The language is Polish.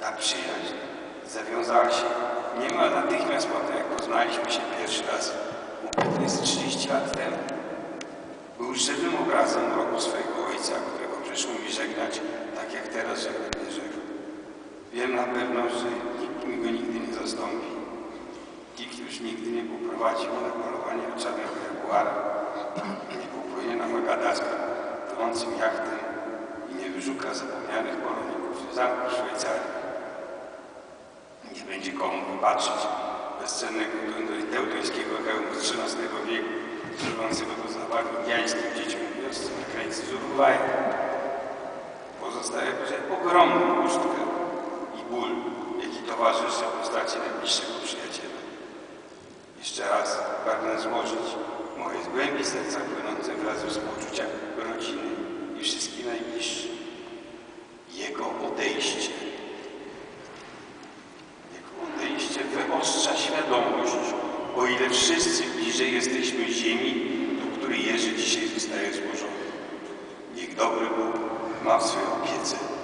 Ta przyjaźń zawiązała się niemal natychmiast po tym, jak poznaliśmy się pierwszy raz u Petrycy 30 lat temu. Był żywym obrazem roku swojego ojca, którego przyszło mi żegnać, tak jak teraz żegnam Jerzego. Wiem na pewno, że nikt mi go nigdy nie zastąpi. Nikt już nigdy nie poprowadzi mnie na polowanie od czarnego jaguara, nie popłynie na Madagaskar tonącym jachtem i nie wyszuka zapomnianych poloników z zamku Szwajcarii. Nie będzie komu wybaczyć bezcennego teutońskiego hełmu z XIII wieku, służącego do zabawy indiańskim dzieciom w wiosce na krańcu z Urugwaju. Pozostaje ogromną pustkę i ból, jaki towarzyszy postaci najbliższego przyjaciela. Jeszcze raz pragnę złożyć moje z głębi serca płynące wraz ze współczucia rodziny i wszystkich najbliższych. Jego odejście wyostrza świadomość, o ile wszyscy bliżej jesteśmy ziemi, do której Jerzy dzisiaj zostaje złożony. Niech dobry Bóg ma w swojej opiece